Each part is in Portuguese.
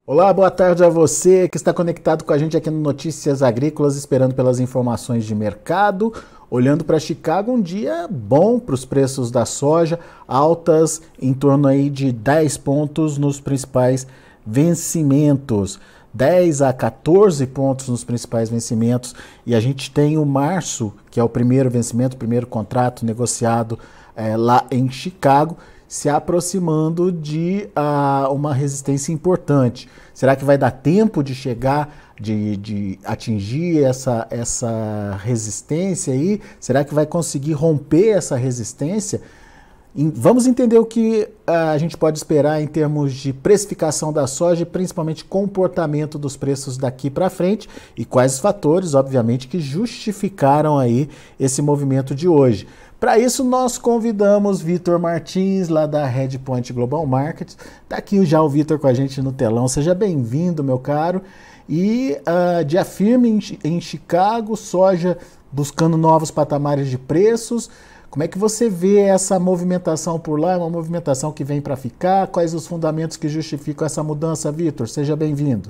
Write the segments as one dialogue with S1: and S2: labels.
S1: Olá, boa tarde a você que está conectado com a gente aqui no Notícias Agrícolas, esperando pelas informações de mercado. Olhando para Chicago, um dia bom para os preços da soja, altas em torno aí de 10 pontos nos principais vencimentos. 10 a 14 pontos nos principais vencimentos. E a gente tem o março, que é o primeiro vencimento, o primeiro contrato negociado lá em Chicago, se aproximando de uma resistência importante. Será que vai dar tempo de chegar, de atingir essa resistência aí? Será que vai conseguir romper essa resistência? Vamos entender o que a gente pode esperar em termos de precificação da soja e principalmente comportamento dos preços daqui para frente e quais os fatores, obviamente, que justificaram aí esse movimento de hoje. Para isso, nós convidamos Vitor Martins, lá da Redpoint Global Markets. Está aqui já o Vitor com a gente no telão. Seja bem-vindo, meu caro. E dia firme em Chicago, soja buscando novos patamares de preços. Como é que você vê essa movimentação por lá? É uma movimentação que vem para ficar? Quais os fundamentos que justificam essa mudança, Vitor? Seja bem-vindo.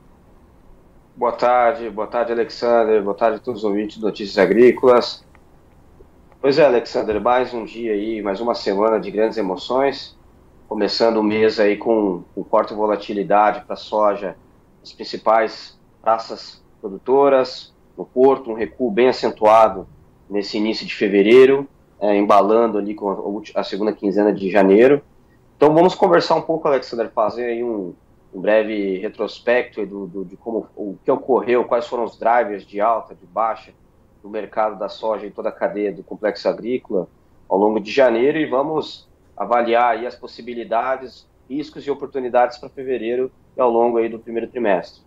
S2: Boa tarde, Alexander, boa tarde a todos os ouvintes de Notícias Agrícolas. Pois é, Alexander, mais um dia aí, mais uma semana de grandes emoções, começando o mês aí com forte volatilidade para a soja, as principais praças produtoras, no Porto, um recuo bem acentuado nesse início de fevereiro, embalando ali com a segunda quinzena de janeiro. Então vamos conversar um pouco, Alexander, fazer aí um breve retrospecto de como o que ocorreu, quais foram os drivers de alta, de baixa do mercado da soja e toda a cadeia do complexo agrícola ao longo de janeiro, e vamos avaliar aí as possibilidades, riscos e oportunidades para fevereiro e ao longo aí do primeiro trimestre.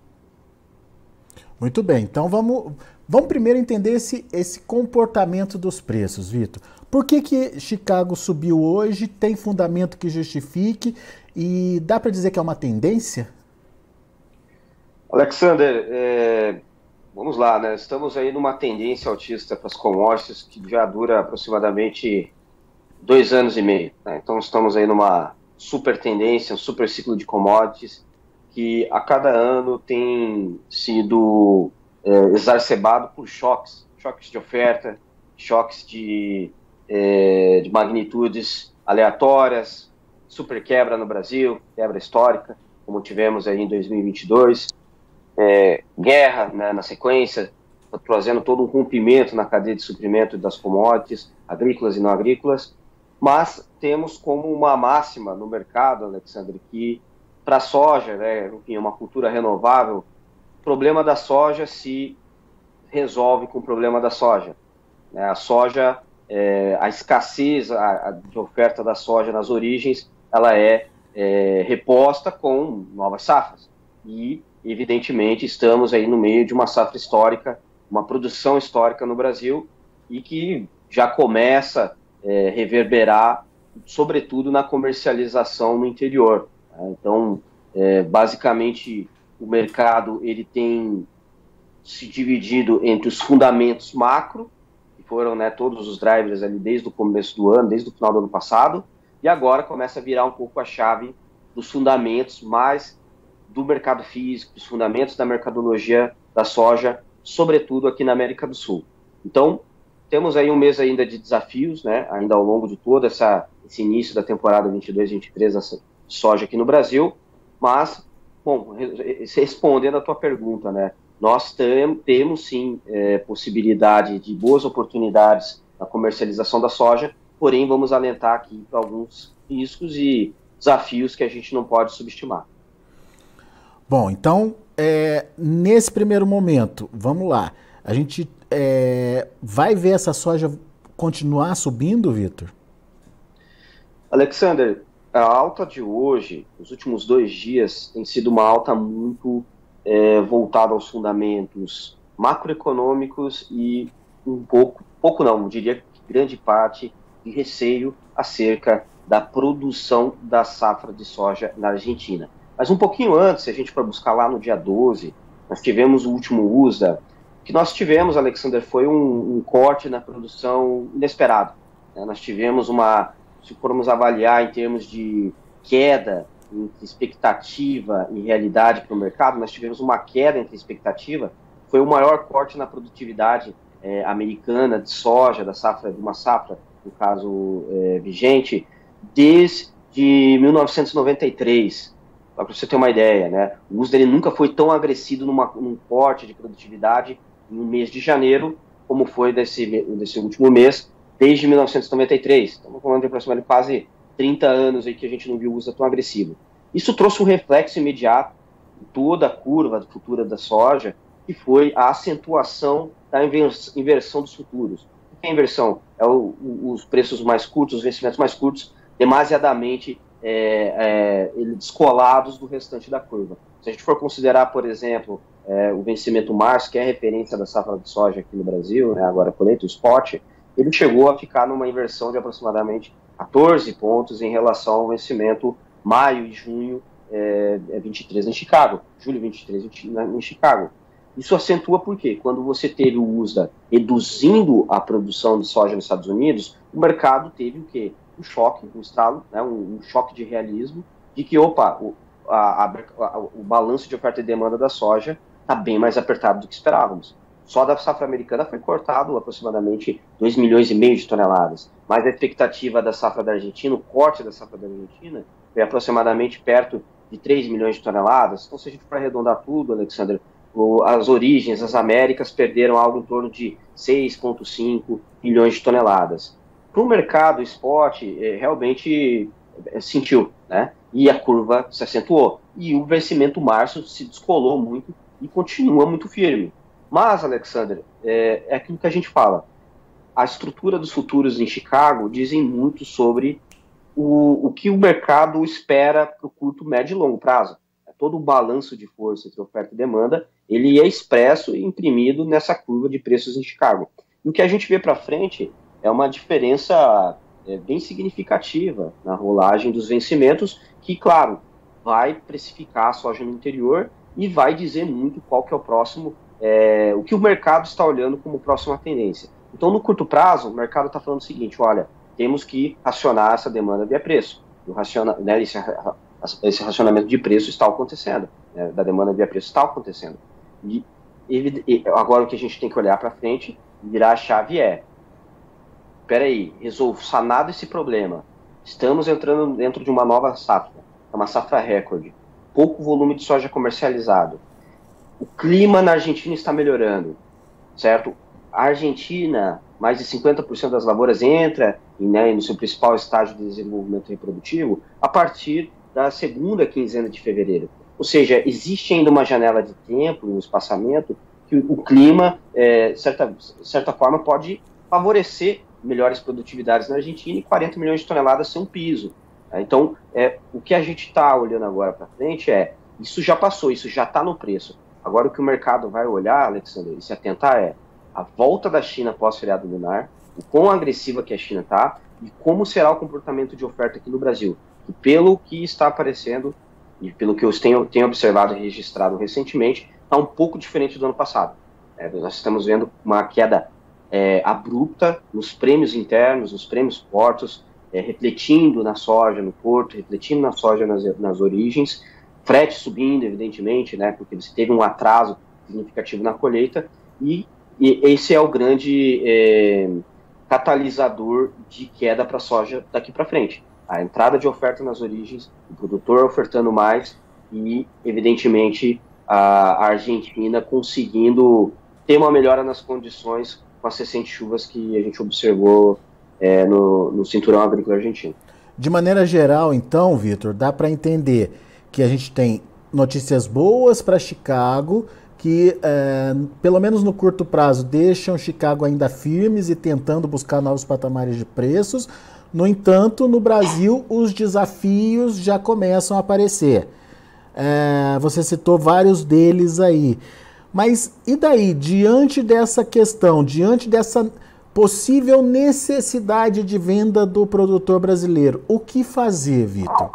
S1: Muito bem, então vamos primeiro entender esse comportamento dos preços, Vitor. Por que Chicago subiu hoje? Tem fundamento que justifique? E dá para dizer que é uma tendência?
S2: Alexander, vamos lá, né? Estamos aí numa tendência altista para as commodities que já dura aproximadamente 2 anos e meio, né? Então estamos aí numa super tendência, um super ciclo de commodities que a cada ano tem sido exacerbado por choques de oferta, choques de magnitudes aleatórias, super quebra no Brasil, quebra histórica, como tivemos aí em 2022, guerra, né, na sequência, trazendo todo um rompimento na cadeia de suprimento das commodities, agrícolas e não agrícolas, mas temos como uma máxima no mercado, Alexandre, que para a soja, né, enfim, uma cultura renovável, o problema da soja se resolve com o problema da soja. Né? A soja, a escassez de oferta da soja nas origens, ela é reposta com novas safras. E, evidentemente, estamos aí no meio de uma safra histórica, uma produção histórica no Brasil, e que já começa a reverberar, sobretudo na comercialização no interior. Então, basicamente, o mercado ele tem se dividido entre os fundamentos macro, que foram, né, todos os drivers ali desde o começo do ano, desde o final do ano passado, e agora começa a virar um pouco a chave dos fundamentos mais do mercado físico, dos fundamentos da mercadologia da soja, sobretudo aqui na América do Sul. Então, temos aí um mês ainda de desafios, né, ainda ao longo de todo esse início da temporada 22-23 da soja aqui no Brasil, mas, bom, respondendo a tua pergunta, né, nós temos sim possibilidade de boas oportunidades na comercialização da soja, porém vamos alentar aqui para alguns riscos e desafios que a gente não pode subestimar.
S1: Bom, então, nesse primeiro momento, vamos lá. A gente vai ver essa soja continuar subindo, Vitor?
S2: Alexander, a alta de hoje, os últimos 2 dias, tem sido uma alta muito voltada aos fundamentos macroeconômicos e pouco não, diria que grande parte de receio acerca da produção da safra de soja na Argentina. Mas um pouquinho antes, se a gente for buscar lá no dia 12, nós tivemos o último USDA, que nós tivemos, Alexander, foi um corte na produção inesperado. Né? Nós tivemos se formos avaliar em termos de queda entre expectativa e realidade para o mercado, nós tivemos uma queda entre expectativa, foi o maior corte na produtividade americana de soja, de uma safra, no caso vigente, desde 1993, para você ter uma ideia, né? O USDA ele nunca foi tão agressivo num corte de produtividade no mês de janeiro, como foi desse último mês, desde 1993. Estamos falando de aproximadamente quase 30 anos aí que a gente não viu o USDA tão agressivo. Isso trouxe um reflexo imediato em toda a curva futura da soja, que foi a acentuação da inversão dos futuros. O que é a inversão? Os preços mais curtos, os vencimentos mais curtos, demasiadamente descolados do restante da curva. Se a gente for considerar, por exemplo, o vencimento março, que é a referência da safra de soja aqui no Brasil, né, agora a colheita, o spot, ele chegou a ficar numa inversão de aproximadamente 14 pontos em relação ao vencimento maio e junho 23 em Chicago, julho 23 em Chicago. Isso acentua por quê? Quando você teve o USDA reduzindo a produção de soja nos Estados Unidos, o mercado teve o quê? Um choque, um estralo, né, um choque de realismo, de que, opa, o balanço de oferta e demanda da soja está bem mais apertado do que esperávamos. Só da safra americana foi cortado aproximadamente 2,5 milhões de toneladas, mas a expectativa da safra da Argentina, o corte da safra da Argentina, foi aproximadamente perto de 3 milhões de toneladas. Então, se a gente for arredondar tudo, Alexander, as origens, as Américas perderam algo em torno de 6,5 milhões de toneladas. Para o mercado spot, realmente sentiu, né? E a curva se acentuou. E o vencimento março se descolou muito e continua muito firme. Mas, Alexander, é aquilo que a gente fala. A estrutura dos futuros em Chicago dizem muito sobre o que o mercado espera para o curto, médio e longo prazo. Todo o balanço de força entre oferta e demanda, ele é expresso e imprimido nessa curva de preços em Chicago. E o que a gente vê para frente é uma diferença bem significativa na rolagem dos vencimentos, que, claro, vai precificar a soja no interior e vai dizer muito qual que é o próximo, o que o mercado está olhando como próxima tendência. Então, no curto prazo, o mercado está falando o seguinte, olha, temos que racionar essa demanda via preço. Esse racionamento de preço está acontecendo, né, da demanda via preço está acontecendo. E agora o que a gente tem que olhar para frente, virar a chave sanado esse problema, estamos entrando dentro de uma nova safra, uma safra recorde, pouco volume de soja comercializado, o clima na Argentina está melhorando, certo? A Argentina, mais de 50% das lavouras entra no seu principal estágio de desenvolvimento reprodutivo a partir da segunda quinzena de fevereiro. Ou seja, existe ainda uma janela de tempo, um espaçamento, que o clima, certa forma, pode favorecer melhores produtividades na Argentina e 40 milhões de toneladas ser um piso. Então, o que a gente está olhando agora para frente isso já passou, isso já está no preço. Agora, o que o mercado vai olhar, Alexandre, e se atentar a volta da China pós-feriado lunar, o quão agressiva que a China está e como será o comportamento de oferta aqui no Brasil. E pelo que está aparecendo, e pelo que eu tenho observado e registrado recentemente, está um pouco diferente do ano passado. Nós estamos vendo uma queda abrupta nos prêmios internos, nos prêmios portos, refletindo na soja no porto, refletindo na soja nas origens, frete subindo, evidentemente, né, porque você teve um atraso significativo na colheita, e esse é o grande catalisador de queda para a soja daqui para frente. A entrada de oferta nas origens, o produtor ofertando mais e, evidentemente, a Argentina conseguindo ter uma melhora nas condições com as recentes chuvas que a gente observou no cinturão agrícola argentino.
S1: De maneira geral, então, Vitor, dá para entender que a gente tem notícias boas para Chicago, que, pelo menos no curto prazo, deixam Chicago ainda firmes e tentando buscar novos patamares de preços. No entanto, no Brasil, os desafios já começam a aparecer. Você citou vários deles aí. Mas e daí, diante dessa questão, diante dessa possível necessidade de venda do produtor brasileiro, o que fazer, Vitor?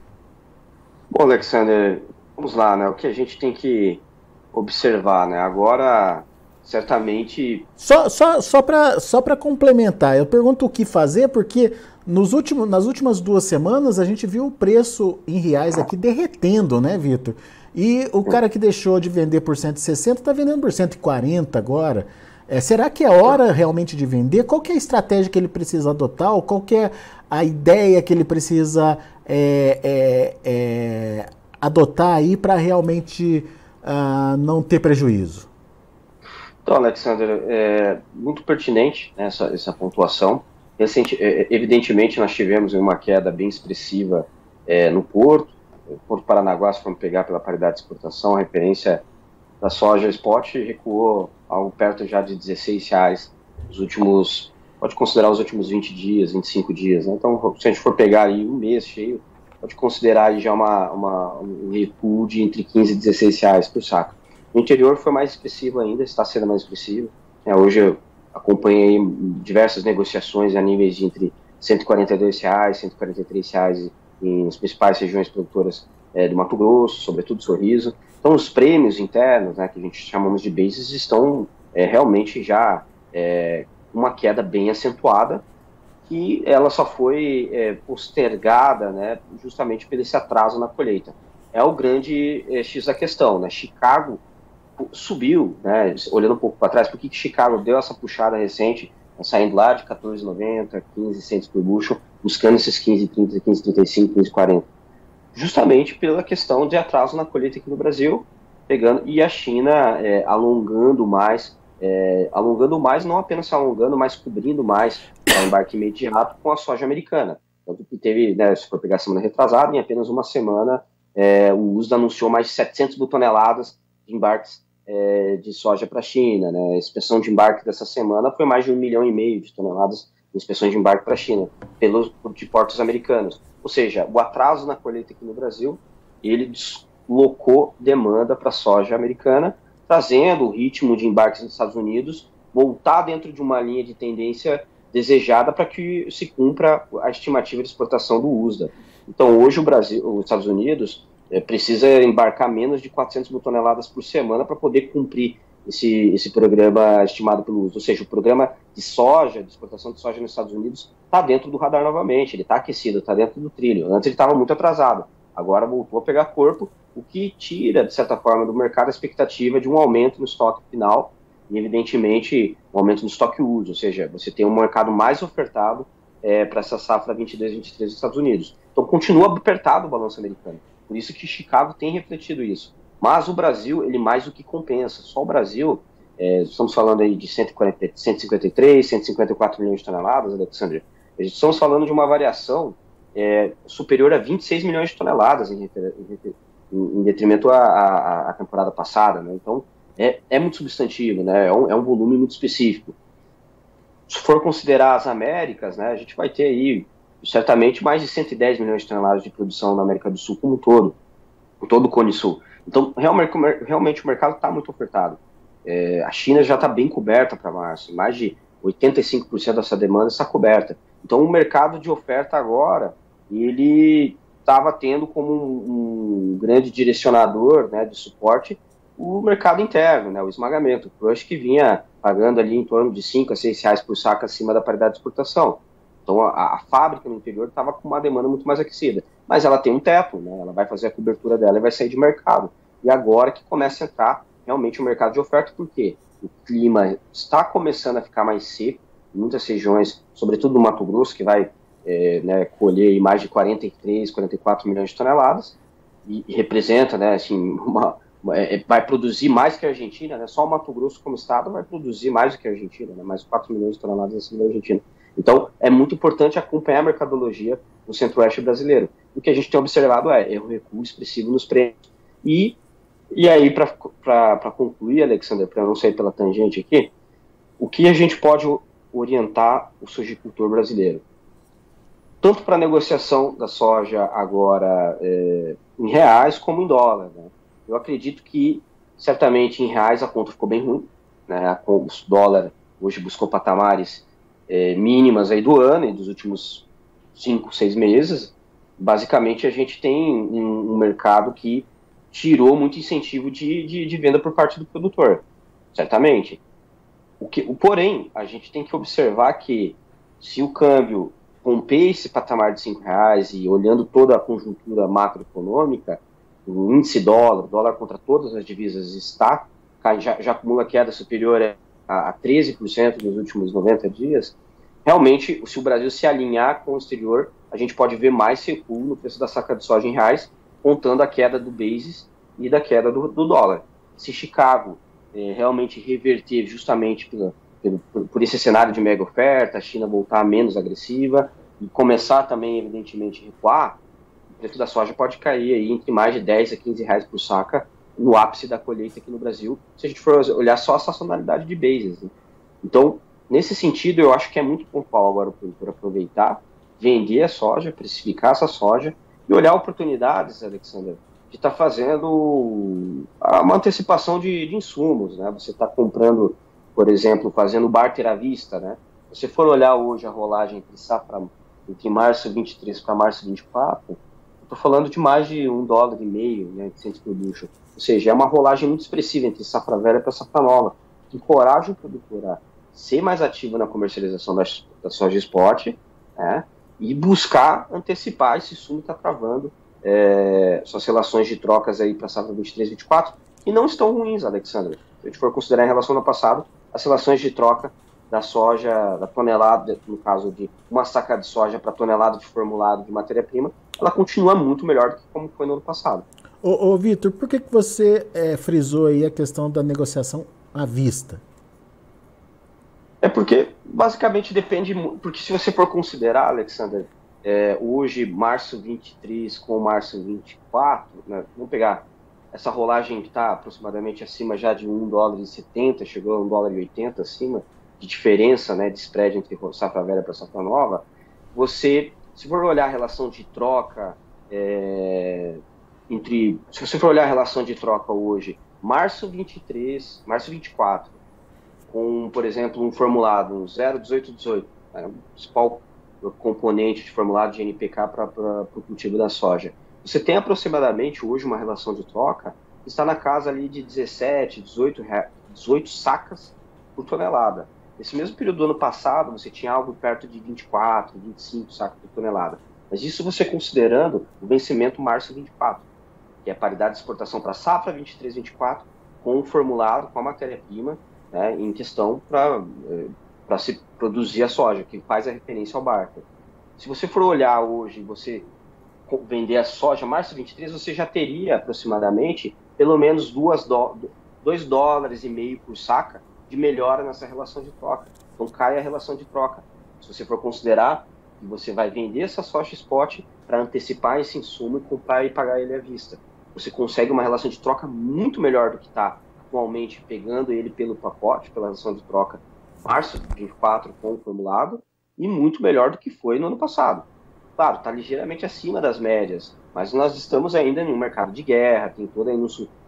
S2: Bom, Alexander, vamos lá, né? O que a gente tem que observar, né? Agora, certamente...
S1: Só para complementar, eu pergunto o que fazer, porque nas últimas 2 semanas a gente viu o preço em reais aqui derretendo, né, Vitor? E o cara que deixou de vender por 160 está vendendo por 140 agora. Será que é hora realmente de vender? Qual que é a estratégia que ele precisa adotar? Ou qual que é a ideia que ele precisa adotar aí para realmente não ter prejuízo?
S2: Então, Alexander, é muito pertinente, né, essa pontuação. Evidentemente, nós tivemos uma queda bem expressiva no Porto. O Porto Paranaguá, se formos pegar pela paridade de exportação, a referência da soja spot recuou algo perto já de R$16 nos últimos, pode considerar os últimos 20 dias, 25 dias. Né? Então, se a gente for pegar aí um mês cheio, pode considerar aí já um recuo de entre 15 e R$16 por saco. No interior foi mais expressivo ainda, está sendo mais expressivo. Hoje eu acompanhei diversas negociações a níveis de entre R$142, R$143 nas principais regiões produtoras do Mato Grosso, sobretudo Sorriso. Então, os prêmios internos, né, que a gente chamamos de bases, estão realmente já uma queda bem acentuada, que ela só foi postergada, né, justamente por esse atraso na colheita. É o grande X da questão, né? Chicago subiu, né, olhando um pouco para trás, por que Chicago deu essa puxada recente, saindo lá de 14,90, 15 centos por bushel, buscando esses 15,30, 15,35, 15,40. Justamente pela questão de atraso na colheita aqui no Brasil, e a China alongando mais, não apenas se alongando, mas cobrindo mais o embarque imediato com a soja americana. Tanto que teve, né, se for pegar a semana retrasada, em apenas uma semana, o USDA anunciou mais de 700 mil toneladas de embarques de soja para a China, né? A inspeção de embarque dessa semana foi mais de 1,5 milhão de toneladas de inspeções de embarque para a China, de portos americanos. Ou seja, o atraso na colheita aqui no Brasil, ele deslocou demanda para a soja americana, trazendo o ritmo de embarques nos Estados Unidos voltar dentro de uma linha de tendência desejada para que se cumpra a estimativa de exportação do USDA. Então, hoje os Estados Unidos precisa embarcar menos de 400 mil toneladas por semana para poder cumprir esse programa estimado pelo USDA. Ou seja, o programa de soja, de exportação de soja nos Estados Unidos, está dentro do radar novamente, ele está aquecido, está dentro do trilho. Antes ele estava muito atrasado, agora voltou a pegar corpo, o que tira, de certa forma, do mercado a expectativa de um aumento no estoque final e, evidentemente, um aumento no estoque uso, ou seja, você tem um mercado mais ofertado para essa safra 22-23 dos Estados Unidos. Então, continua apertado o balanço americano. Por isso que Chicago tem refletido isso. Mas o Brasil, ele mais do que compensa. Só o Brasil, estamos falando aí de 153, 154 milhões de toneladas, Alexandre. Estamos falando de uma variação superior a 26 milhões de toneladas em detrimento à temporada passada. Né? Então, é muito substantivo, né? É um volume muito específico. Se for considerar as Américas, né, a gente vai ter aí certamente mais de 110 milhões de toneladas de produção na América do Sul como um todo, com todo o Cone Sul. Então, realmente o mercado está muito ofertado. A China já está bem coberta para março, mais de 85% dessa demanda está coberta. Então, o mercado de oferta agora, ele estava tendo como um grande direcionador, né, de suporte o mercado interno, né, o esmagamento, o crush que vinha pagando ali em torno de R$5 a R$6 por saco acima da paridade de exportação. Então, a fábrica no interior estava com uma demanda muito mais aquecida. Mas ela tem um teto, né? Ela vai fazer a cobertura dela e vai sair de mercado. E agora que começa a entrar realmente o mercado de oferta, porque o clima está começando a ficar mais seco em muitas regiões, sobretudo no Mato Grosso, que vai colher mais de 43, 44 milhões de toneladas, e representa, né, assim, vai produzir mais que a Argentina, né? Só o Mato Grosso como estado vai produzir mais do que a Argentina, né? Mais 4 milhões de toneladas acima da Argentina. Então, é muito importante acompanhar a mercadologia no centro-oeste brasileiro. O que a gente tem observado é um recuo expressivo nos prêmios. E aí, para concluir, Alexander, para não sair pela tangente aqui, o que a gente pode orientar o sojicultor brasileiro? Tanto para a negociação da soja agora em reais como em dólar. Né? Eu acredito que, certamente, em reais a conta ficou bem ruim. Né? O dólar hoje buscou patamares mínimas aí do ano e dos últimos 5, 6 meses. Basicamente, a gente tem um mercado que tirou muito incentivo de venda por parte do produtor, certamente. Porém, a gente tem que observar que se o câmbio romper esse patamar de R$ 5 e olhando toda a conjuntura macroeconômica, o índice dólar contra todas as divisas já acumula queda superior a 13% nos últimos 90 dias, realmente, se o Brasil se alinhar com o exterior, a gente pode ver mais recuo no preço da saca de soja em reais, contando a queda do basis e da queda do dólar. Se Chicago realmente reverter justamente por esse cenário de mega oferta, a China voltar menos agressiva e começar também, evidentemente, a recuar, o preço da soja pode cair aí entre mais de 10 a 15 reais por saca no ápice da colheita aqui no Brasil, se a gente for olhar só a sazonalidade de basis. Né? Então, nesse sentido, eu acho que é muito pontual agora por aproveitar, vender a soja, precificar essa soja e olhar oportunidades, Alexander, de estar fazendo uma antecipação de insumos. Né? Você está comprando, por exemplo, fazendo barter à vista. Né? Se você for olhar hoje a rolagem entre março 23 para março 24, estou falando de mais de $1,50, né, de cents por bushel. Ou seja, é uma rolagem muito expressiva entre safra velha para safra nova, que encoraja o produtor a ser mais ativo na comercialização da soja spot, né, e buscar antecipar esse insumo que está travando suas relações de trocas aí para a safra 23 e 24, e não estão ruins, Alexandre. Se a gente for considerar em relação ao passado, as relações de troca da soja, da tonelada, no caso de uma saca de soja para tonelada de formulado de matéria-prima, ela continua muito melhor do que como foi no ano passado.
S1: Ô Vitor, por que você frisou aí a questão da negociação à vista?
S2: É porque, basicamente, depende... Porque se você for considerar, Alexander, hoje, março 23 com março 24, né, vamos pegar essa rolagem que está aproximadamente acima já de $1,70, chegou a $1,80 acima, de diferença, né, de spread entre safra velha para safra nova, se for olhar a relação de troca se você for olhar a relação de troca hoje, março 24, com, por exemplo, um formulado, um 0,1818, né, o principal componente de formulado de NPK para o cultivo da soja. Você tem aproximadamente hoje uma relação de troca que está na casa ali de 17, 18 sacas por tonelada. Nesse mesmo período do ano passado, você tinha algo perto de 24, 25 sacos por tonelada. Mas isso você considerando o vencimento março 24, que é a paridade de exportação para safra 23-24, com o formulado, com a matéria-prima, né, em questão para se produzir a soja, que faz a referência ao barter. Se você for olhar hoje, você vender a soja março 23, você já teria aproximadamente pelo menos $2,50 por saca de melhora nessa relação de troca. Então cai a relação de troca. Se você for considerar que você vai vender essa soja spot para antecipar esse insumo e comprar e pagar ele à vista, você consegue uma relação de troca muito melhor do que está atualmente pegando ele pelo pacote, pela relação de troca março 24 com o formulado, e muito melhor do que foi no ano passado. Claro, está ligeiramente acima das médias, mas nós estamos ainda em um mercado de guerra, tem toda aí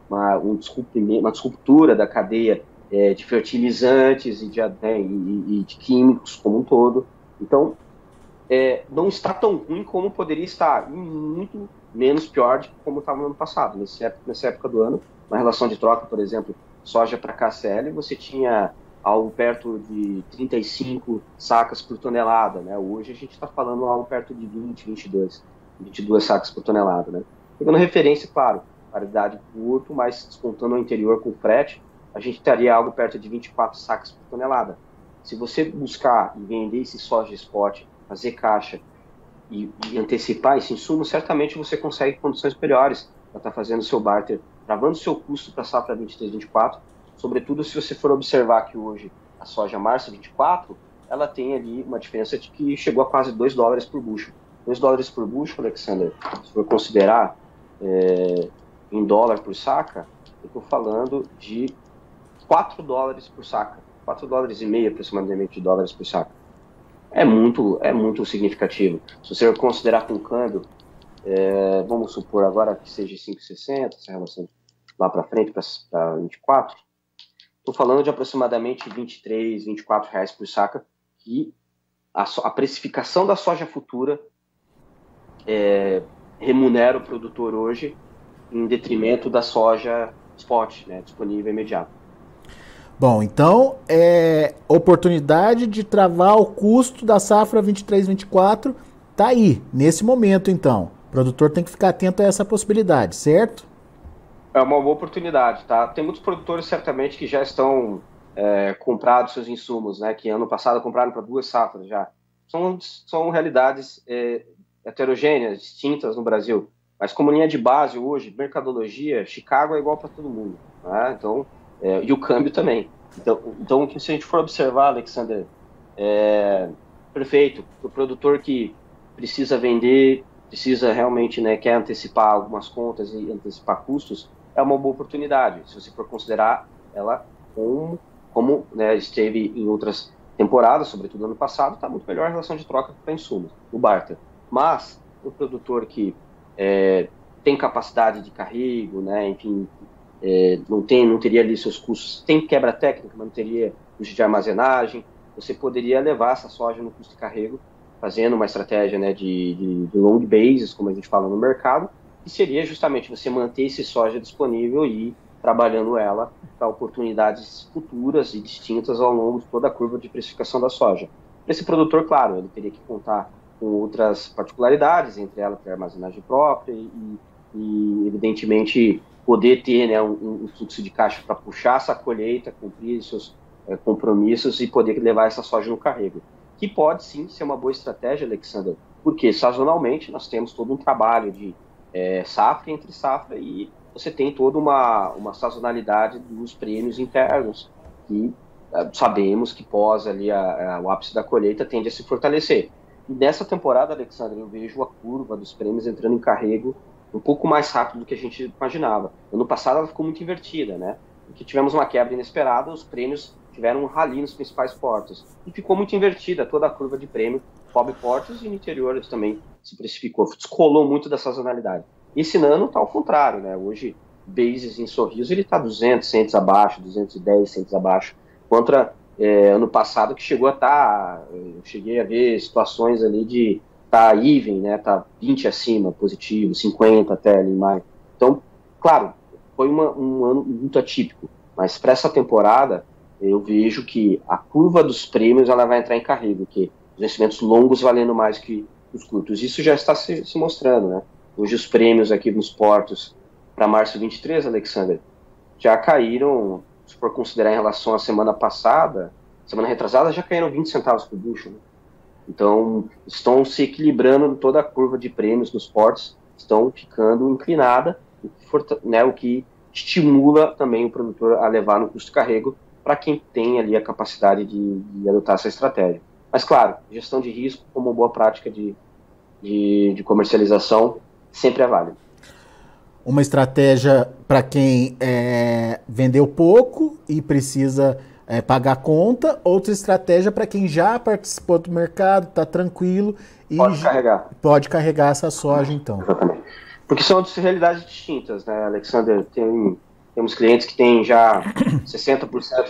S2: uma disruptura da cadeia de fertilizantes e de químicos como um todo. Então, não está tão ruim como poderia estar, e muito menos pior de como estava no ano passado. Nessa época do ano, na relação de troca, por exemplo, soja para KCL, você tinha algo perto de 35 sacas por tonelada, né? Hoje a gente está falando algo perto de 22 sacas por tonelada, né? Pegando referência, claro, paridade curto, mas descontando o interior com frete, a gente teria algo perto de 24 sacas por tonelada. Se você buscar e vender esse soja spot, fazer caixa e antecipar esse insumo, certamente você consegue condições melhores para estar fazendo o seu barter, travando o seu custo para a safra 23-24, sobretudo se você for observar que hoje a soja março 24, ela tem ali uma diferença de que chegou a quase $2 por bushel. $2 por bushel, Alexander, se for considerar em dólar por saca, eu estou falando de $4 por saca, $4,50 aproximadamente de dólares por saca. É muito significativo. Se você considerar com câmbio, vamos supor agora que seja 5,60, essa relação lá para frente, para 24, estou falando de aproximadamente 23, 24 reais por saca, que a precificação da soja futura remunera o produtor hoje em detrimento da soja spot, né, disponível imediato.
S1: Bom, então oportunidade de travar o custo da safra 23-24 tá aí, nesse momento então. O produtor tem que ficar atento a essa possibilidade, certo?
S2: É uma boa oportunidade, tá? Tem muitos produtores certamente que já estão comprados seus insumos, né? Que ano passado compraram para 2 safras já. São realidades heterogêneas, distintas no Brasil. Mas como linha de base hoje, mercadologia, Chicago é igual para todo mundo, né? Então, e o câmbio também. Então, se a gente for observar, Alexander, perfeito, o produtor que precisa vender, precisa realmente, né, quer antecipar algumas contas e antecipar custos, é uma boa oportunidade, se você for considerar ela como né, esteve em outras temporadas, sobretudo ano passado, está muito melhor a relação de troca para insumos, o barter. Mas o produtor que tem capacidade de carrego, né, enfim, não teria ali seus custos, tem quebra técnica, mas não teria custo de armazenagem, você poderia levar essa soja no custo de carrego, fazendo uma estratégia, né, de long basis, como a gente fala no mercado, que seria justamente você manter esse soja disponível e ir trabalhando ela para oportunidades futuras e distintas ao longo de toda a curva de precificação da soja. Esse produtor, claro, ele teria que contar com outras particularidades, entre elas a armazenagem própria e evidentemente, poder ter, né, um fluxo de caixa para puxar essa colheita, cumprir seus compromissos e poder levar essa soja no carrego. Que pode, sim, ser uma boa estratégia, Alexander, porque sazonalmente nós temos todo um trabalho de safra entre safra e você tem toda uma sazonalidade dos prêmios internos que sabemos que pós ali o ápice da colheita tende a se fortalecer. E nessa temporada, Alexandre, eu vejo a curva dos prêmios entrando em carrego um pouco mais rápido do que a gente imaginava. Ano passado ela ficou muito invertida, né? Porque tivemos uma quebra inesperada, os prêmios tiveram um rally nos principais portos. E ficou muito invertida toda a curva de prêmio, pobre portos e no interior também se precificou, descolou muito da sazonalidade. Esse ano está ao contrário, né? Hoje, bases em Sorriso, ele está 200 centos abaixo, 210 centos abaixo, contra ano passado que chegou a estar, eu cheguei a ver situações ali de estar even, né? Tá 20 acima, positivo, 50 até ali em maio. Então, claro, foi um ano muito atípico, mas para essa temporada eu vejo que a curva dos prêmios ela vai entrar em carrego, que os vencimentos longos valendo mais que os curtos. Isso já está se mostrando, né? Hoje os prêmios aqui nos portos para março 23, Alexander, já caíram, se for considerar em relação à semana passada, semana retrasada, já caíram 20 centavos por bushel, né? Então, estão se equilibrando toda a curva de prêmios nos portos, estão ficando inclinada, né, o que estimula também o produtor a levar no custo de carrego para quem tem ali a capacidade de adotar essa estratégia. Mas, claro, gestão de risco como boa prática de comercialização sempre é válida.
S1: Uma estratégia para quem vendeu pouco e precisa pagar a conta, outra estratégia para quem já participou do mercado, está tranquilo e pode carregar essa soja, então.
S2: Exatamente. Porque são realidades distintas, né, Alexander? Temos clientes que têm já 60%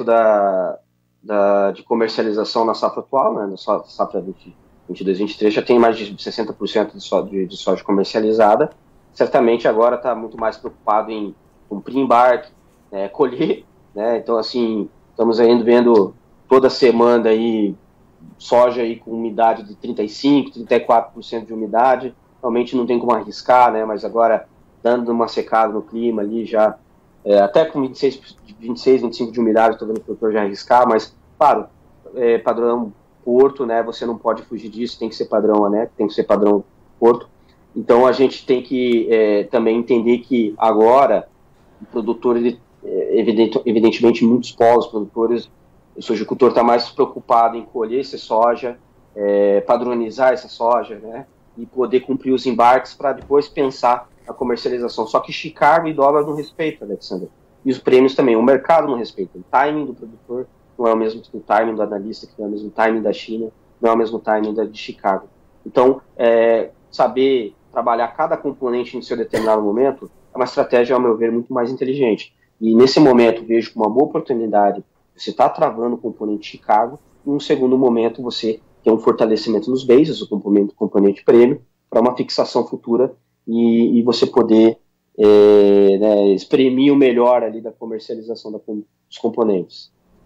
S2: de comercialização na safra atual, né, na safra 22-23, já tem mais de 60% de soja comercializada. Certamente agora está muito mais preocupado em cumprir embarque, colher, né? Então, assim, estamos ainda vendo toda semana aí soja aí com umidade de 35%, 34% de umidade. Realmente não tem como arriscar, né? Mas agora, dando uma secada no clima ali, já até com 26, 25% de umidade, estou vendo o produtor já arriscar, mas, claro, padrão porto, né? Você não pode fugir disso, tem que ser padrão, né? Tem que ser padrão porto. Então, a gente tem que também entender que agora o produtor, evidentemente, muitos polos produtores, o sojicultor está mais preocupado em colher essa soja, padronizar essa soja, né, e poder cumprir os embarques para depois pensar a comercialização. Só que Chicago e dólar não respeitam, Alexandre. E os prêmios também, o mercado não respeita. O timing do produtor não é o mesmo que o timing do analista, que não é o mesmo timing da China, não é o mesmo timing de Chicago. Então, saber trabalhar cada componente em seu determinado momento é uma estratégia, ao meu ver, muito mais inteligente. E nesse momento vejo como uma boa oportunidade você está travando o componente Chicago e, em um segundo momento, você tem um fortalecimento nos bases, o componente prêmio, para uma fixação futura e você poder né, exprimir o melhor ali da comercialização dos componentes.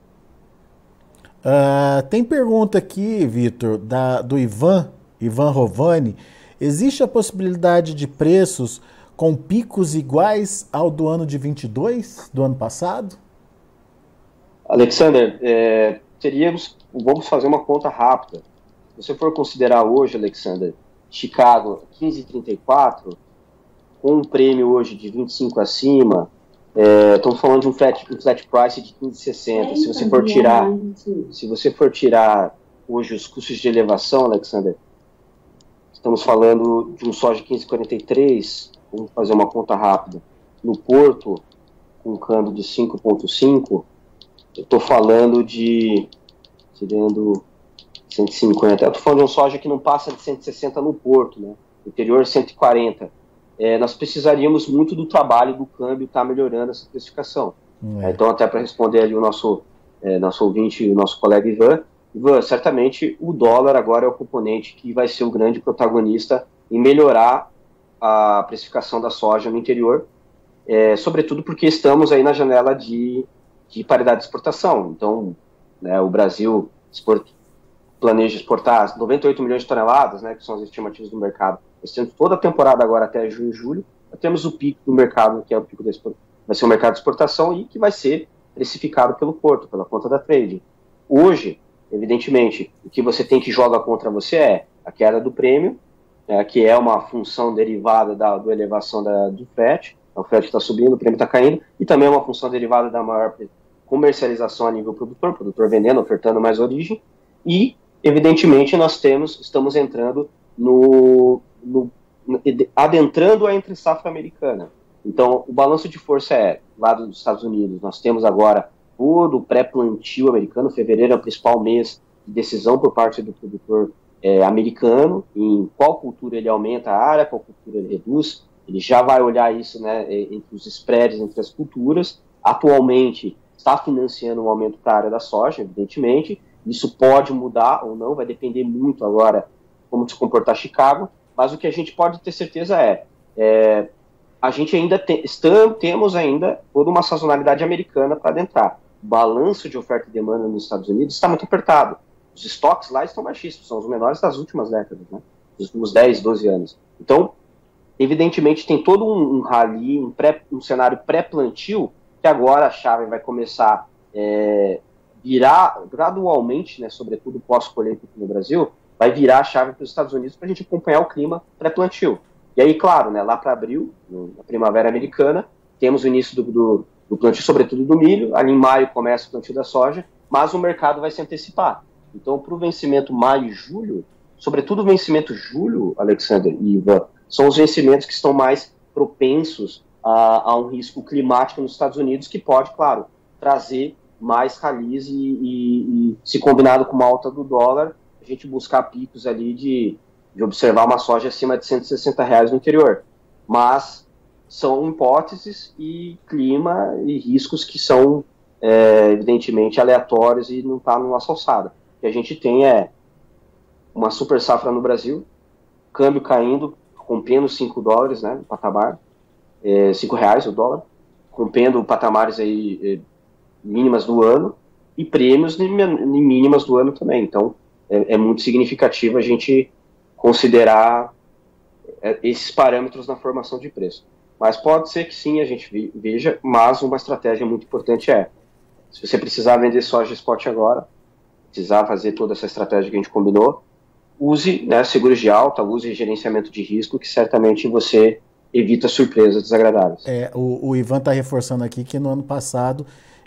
S1: Tem pergunta aqui, Vitor, do Ivan Rovani. Existe a possibilidade de preços com picos iguais ao do ano de 22, do ano passado?
S2: Alexander, vamos fazer uma conta rápida. Se você for considerar hoje, Alexander, Chicago 15,34, com um prêmio hoje de 25 acima, estamos falando de um flat price de 15,60. Se você for tirar hoje os custos de elevação, Alexander, estamos falando de um soja de 15,43, vamos fazer uma conta rápida. No Porto, com um câmbio de 5,5, eu estou falando tirando 150, eu estou falando de um soja que não passa de 160 no Porto, né? No interior 140. Nós precisaríamos muito do trabalho do câmbio estar melhorando essa precificação. Então, até para responder ali o nosso ouvinte, o nosso colega Ivan, certamente o dólar agora é o componente que vai ser o grande protagonista em melhorar a precificação da soja no interior, sobretudo porque estamos aí na janela de paridade de exportação. Então, né, o Brasil planeja exportar 98 milhões de toneladas, né, que são as estimativas do mercado. Nós temos toda a temporada agora até junho e julho, nós temos o pico do mercado, que é o pico vai ser o mercado de exportação e que vai ser precificado pelo porto, pela conta da trade. Hoje, evidentemente, o que você tem que jogar contra você é a queda do prêmio, que é uma função derivada da elevação do frete. O frete está subindo, o prêmio está caindo, e também é uma função derivada da maior comercialização a nível produtor vendendo, ofertando mais origem, e, evidentemente, estamos entrando adentrando a entre-safra americana. Então, o balanço de força lá dos Estados Unidos, nós temos agora todo o pré-plantio americano, fevereiro é o principal mês de decisão por parte do produtor americano, em qual cultura ele aumenta a área, qual cultura ele reduz. Ele já vai olhar isso, né, entre os spreads entre as culturas. Atualmente, está financiando um aumento para a área da soja, evidentemente. Isso pode mudar ou não, vai depender muito agora como se comportar Chicago, mas o que a gente pode ter certeza a gente ainda temos ainda toda uma sazonalidade americana para adentrar. O balanço de oferta e demanda nos Estados Unidos está muito apertado. Os estoques lá estão baixíssimos, são os menores das últimas décadas, né? Dos últimos 10, 12 anos. Então, evidentemente, tem todo um rally, um cenário pré-plantio, que agora a chave vai começar a virar gradualmente, né, sobretudo pós-colheita aqui no Brasil, vai virar a chave para os Estados Unidos para a gente acompanhar o clima pré-plantio. E aí, claro, né, lá para abril, na primavera americana, temos o início do plantio, sobretudo do milho. Ali em maio começa o plantio da soja, mas o mercado vai se antecipar. Então, para o vencimento maio e julho, sobretudo o vencimento julho, Alexander e Ivan, são os vencimentos que estão mais propensos a um risco climático nos Estados Unidos, que pode, claro, trazer mais rallies e se combinado com uma alta do dólar, a gente buscar picos ali de observar uma soja acima de R$160 no interior. Mas são hipóteses e clima e riscos que são, evidentemente, aleatórios e não está na nossa alçada. O que a gente tem uma super safra no Brasil, câmbio caindo, rompendo $5, né, no patamar, R$5 o dólar, rompendo patamares aí mínimas do ano e prêmios em mínimas do ano também. Então, é muito significativo a gente considerar esses parâmetros na formação de preço. Mas pode ser que sim, a gente veja, mas uma estratégia muito importante se você precisar vender soja spot agora, precisar fazer toda essa estratégia que a gente combinou, use, né, seguros de alta, use gerenciamento de risco, que certamente você evita surpresas desagradáveis.
S1: O Ivan está reforçando aqui que no ano passado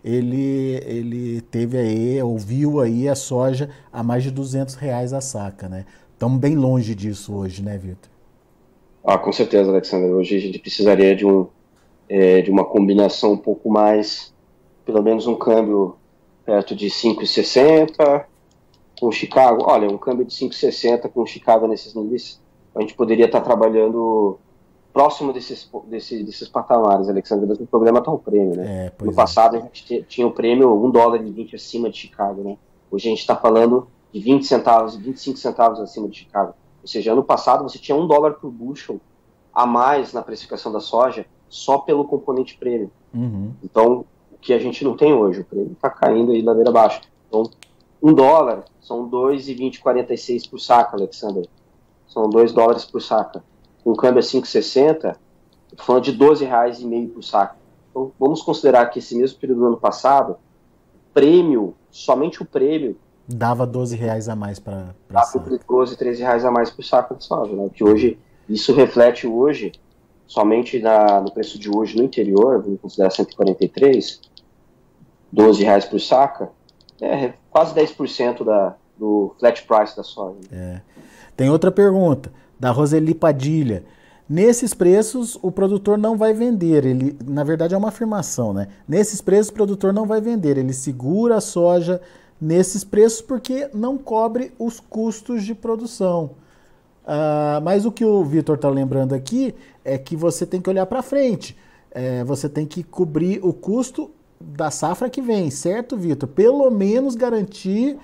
S1: ele teve ouviu aí a soja a mais de R$200 a saca, né? Estamos bem longe disso hoje, né, Vitor?
S2: Com certeza, Alexandre. Hoje a gente precisaria de uma combinação um pouco mais, pelo menos um câmbio perto de 5,60 com Chicago. Olha, um câmbio de 5,60 com Chicago nesses níveis, a gente poderia estar trabalhando próximo desses patamares, Alexandre, mas o problema está o prêmio, né? No passado a gente tinha o prêmio $1,20 acima de Chicago, né? Hoje a gente está falando de 20 centavos, 25 centavos acima de Chicago. Ou seja, ano passado você tinha $1 por bushel a mais na precificação da soja só pelo componente prêmio.
S1: Uhum.
S2: Então, o que a gente não tem hoje, o prêmio está caindo aí ladeira abaixo. Então, $1 são 2,2046 por saca, Alexander. São $2 por saca. Um câmbio a 5,60, estou falando de R$12,5 por saca. Então, vamos considerar que esse mesmo período do ano passado, prêmio, somente o prêmio,
S1: dava R$12 a mais para
S2: saca. 12, R$13 a mais por saca de soja, né? Que hoje, isso reflete hoje, somente no preço de hoje no interior, vamos considerar 143, R$12 por saca, quase 10% do flat price da soja.
S1: Tem outra pergunta, da Roseli Padilha. Nesses preços, o produtor não vai vender. Ele, na verdade, é uma afirmação, né? Nesses preços, o produtor não vai vender. Ele segura a soja nesses preços porque não cobre os custos de produção. Mas o que o Vitor está lembrando aqui é que você tem que olhar para frente. Você tem que cobrir o custo da safra que vem, certo, Vitor? Pelo menos garantir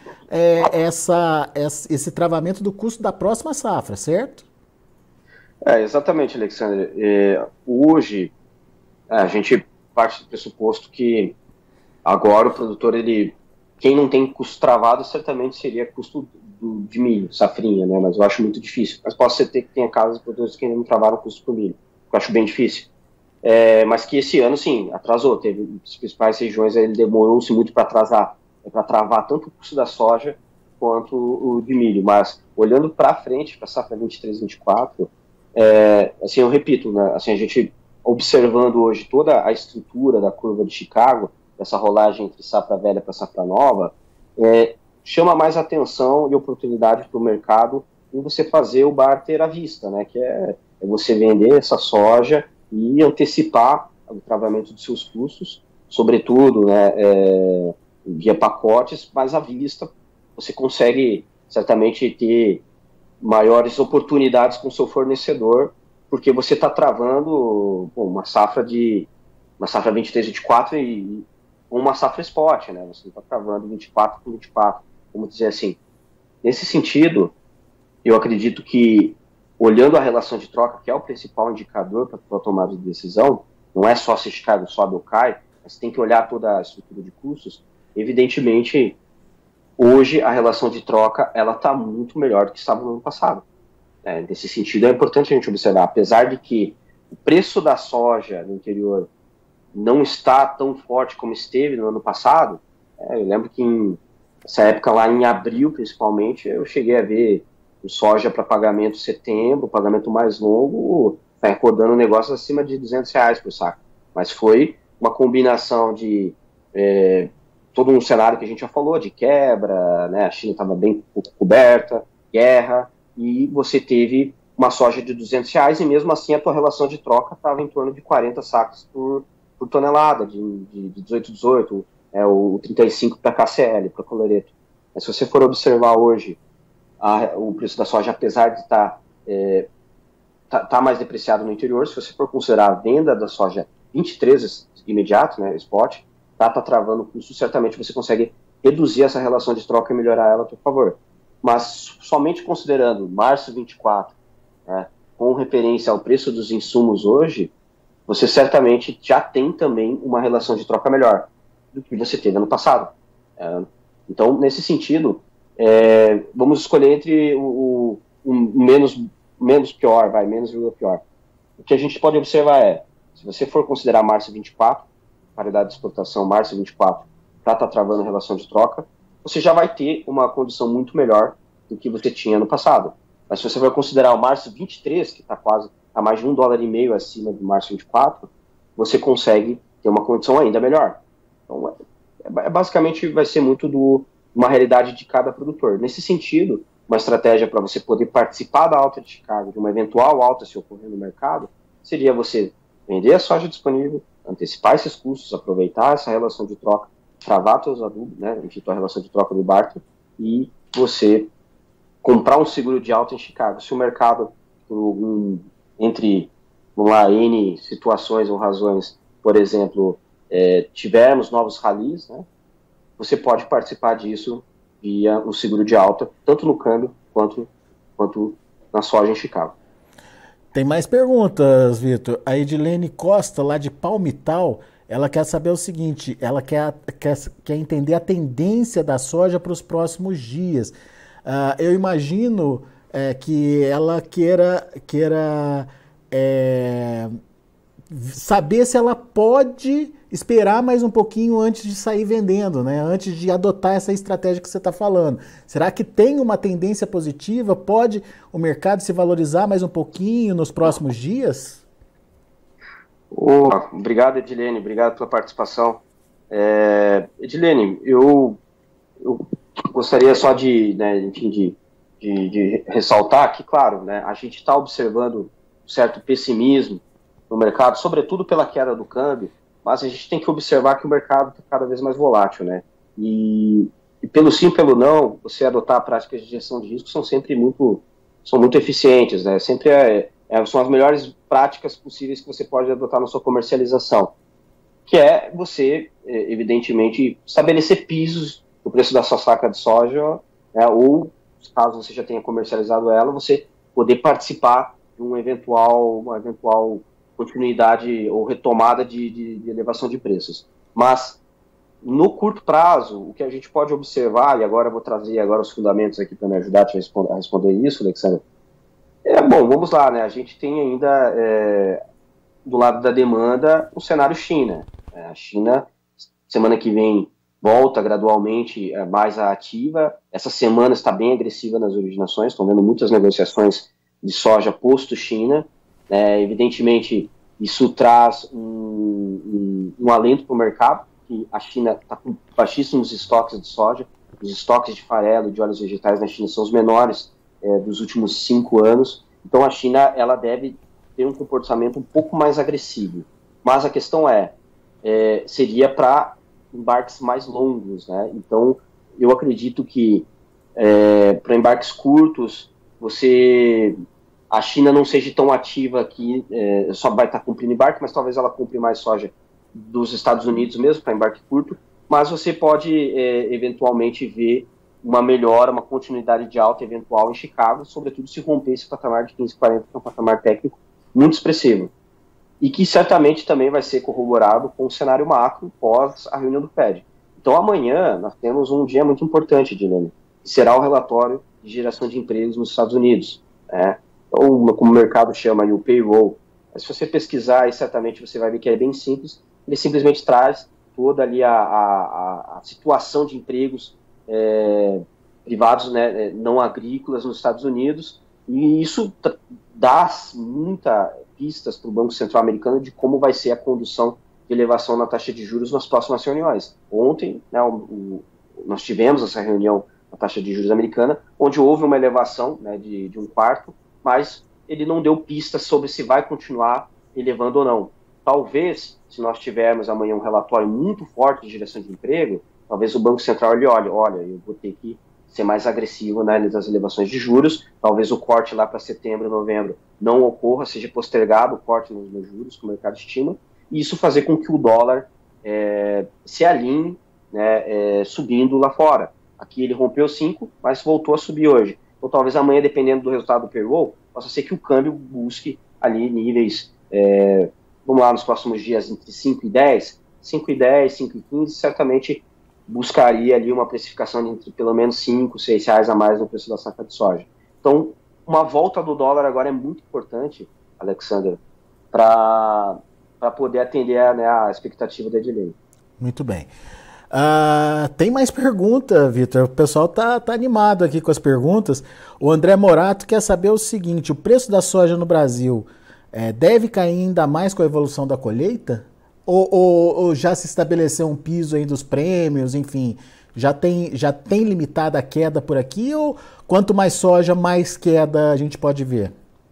S1: esse travamento do custo da próxima safra, certo?
S2: Exatamente, Alexandre. Hoje, a gente parte do pressuposto que agora o produtor, quem não tem custo travado, certamente seria custo de milho, safrinha, né? Mas eu acho muito difícil. Mas pode ser que tenha casos de produtores que ainda não travaram custo por milho, que eu acho bem difícil. Mas que esse ano, sim, atrasou. Teve as principais regiões, ele demorou-se muito para travar tanto o custo da soja quanto o de milho. Mas, olhando para frente, para a safra 23-24, assim, eu repito, né, assim, a gente observando hoje toda a estrutura da curva de Chicago, essa rolagem entre safra velha para safra nova, chama mais atenção e oportunidade para o mercado em você fazer o barter à vista, né, que é você vender essa soja e antecipar o travamento dos seus custos, sobretudo, né, via pacotes, mas à vista você consegue certamente ter maiores oportunidades com o seu fornecedor, porque você está travando uma safra 23-24 e uma safra spot, né? Você está travando 24 por 24, vamos dizer assim. Nesse sentido, eu acredito que, olhando a relação de troca, que é o principal indicador para a tomada de decisão, não é só se Chicago sobe ou cai, mas tem que olhar toda a estrutura de custos. Evidentemente, hoje a relação de troca ela está muito melhor do que estava no ano passado. Nesse sentido, é importante a gente observar, apesar de que o preço da soja no interior não está tão forte como esteve no ano passado. Eu lembro que nessa época, lá em abril, principalmente, eu cheguei a ver o soja para pagamento em setembro, o pagamento mais longo, rodando negócios acima de R$200 por saco. Mas foi uma combinação de todo um cenário que a gente já falou, de quebra, né? A China estava bem coberta, guerra, e você teve uma soja de R$200, e mesmo assim a tua relação de troca estava em torno de 40 sacos por tonelada, de 18, o 35 para KCL, para Coloreto. Mas se você for observar hoje o preço da soja, apesar de estar mais depreciado no interior, se você for considerar a venda da soja 23 imediato, né, spot, tá travando o custo, certamente você consegue reduzir essa relação de troca e melhorar ela a seu favor. Mas somente considerando março 24, né, com referência ao preço dos insumos hoje, você certamente já tem também uma relação de troca melhor do que você teve ano passado. Então, nesse sentido, vamos escolher entre o menos pior, menos pior. O que a gente pode observar se você for considerar março 24, paridade de exportação março 24, está travando a relação de troca, você já vai ter uma condição muito melhor do que você tinha no passado. Mas se você for considerar o março 23, que está quase a mais de $1,50 acima do março 24, você consegue ter uma condição ainda melhor. Então, basicamente vai ser muito uma realidade de cada produtor. Nesse sentido, uma estratégia para você poder participar da alta de Chicago, de uma eventual alta se ocorrer no mercado, seria você vender a soja disponível, antecipar esses custos, aproveitar essa relação de troca, travar seus adubos, né, enfim, tua relação de troca do barter, e você comprar um seguro de alta em Chicago. Se o mercado, entre, vamos lá, N situações ou razões, por exemplo, tivermos novos rallies, né, você pode participar disso via um seguro de alta, tanto no câmbio quanto na soja em Chicago.
S1: Tem mais perguntas, Vitor. A Edilene Costa, lá de Palmital, ela quer saber o seguinte, ela quer entender a tendência da soja para os próximos dias. Eu imagino que ela queira saber se ela pode esperar mais um pouquinho antes de sair vendendo, né? Antes de adotar essa estratégia que você está falando. Será que tem uma tendência positiva? Pode o mercado se valorizar mais um pouquinho nos próximos dias?
S2: Obrigado, Edilene, obrigado pela participação. Edilene, eu gostaria só de ressaltar que, claro, né, a gente está observando um certo pessimismo no mercado, sobretudo pela queda do câmbio, mas a gente tem que observar que o mercado está cada vez mais volátil, né? E pelo sim, pelo não, você adotar práticas de gestão de risco são muito eficientes, né? São as melhores práticas possíveis que você pode adotar na sua comercialização, que é você, evidentemente, estabelecer pisos no preço da sua saca de soja, né, ou, caso você já tenha comercializado ela, você poder participar de uma eventual continuidade ou retomada de elevação de preços. Mas, no curto prazo, o que a gente pode observar, e agora eu vou trazer os fundamentos aqui para me ajudar a responder isso, Alexandre. Bom, vamos lá, né? A gente tem ainda, do lado da demanda, o cenário China. A China, semana que vem, volta gradualmente mais ativa. Essa semana está bem agressiva nas originações, estão vendo muitas negociações de soja posto-China. Evidentemente, isso traz um alento para o mercado, que a China está com baixíssimos estoques de soja, os estoques de farelo e de óleos vegetais na China são os menores dos últimos 5 anos, então a China ela deve ter um comportamento um pouco mais agressivo, mas a questão seria para embarques mais longos, né? Então eu acredito que para embarques curtos, a China não seja tão ativa aqui, só vai estar cumprindo embarque, mas talvez ela cumpra mais soja dos Estados Unidos mesmo, para embarque curto, mas você pode eventualmente ver uma melhora, uma continuidade de alta eventual em Chicago, sobretudo se romper esse patamar de 15,40, que é um patamar técnico muito expressivo, e que certamente também vai ser corroborado com o cenário macro pós a reunião do Fed. Então amanhã nós temos um dia muito importante, Dinâmico, que será o relatório de geração de empregos nos Estados Unidos, ou como o mercado chama o payroll. Mas se você pesquisar, aí certamente você vai ver que é bem simples, ele simplesmente traz toda ali a situação de empregos privados, né, não agrícolas nos Estados Unidos, e isso dá muitas pistas para o Banco Central americano de como vai ser a condução de elevação na taxa de juros nas próximas reuniões. Ontem, né, nós tivemos essa reunião na taxa de juros americana, onde houve uma elevação, né, de 1/4, mas ele não deu pistas sobre se vai continuar elevando ou não. Talvez, se nós tivermos amanhã um relatório muito forte de geração de emprego, talvez o Banco Central olha, eu vou ter que ser mais agressivo, né, nas elevações de juros, talvez o corte lá para setembro, novembro não ocorra, seja postergado o corte nos juros que o mercado estima, e isso fazer com que o dólar se alinhe, né, subindo lá fora. Aqui ele rompeu 5, mas voltou a subir hoje. Então talvez amanhã, dependendo do resultado do payroll, possa ser que o câmbio busque ali níveis, vamos lá, nos próximos dias entre 5,10, 5,15, certamente buscaria ali uma precificação de entre pelo menos 5, 6 reais a mais no preço da saca de soja. Então, uma volta do dólar agora é muito importante, Alexander, para poder atender a expectativa da Edilene.
S1: Muito bem. Tem mais pergunta, Vitor. O pessoal tá animado aqui com as perguntas. O André Morato quer saber o seguinte: o preço da soja no Brasil deve cair ainda mais com a evolução da colheita? Ou já se estabeleceu um piso aí dos prêmios, enfim, já tem limitada a queda por aqui, ou quanto mais soja, mais queda a gente pode ver?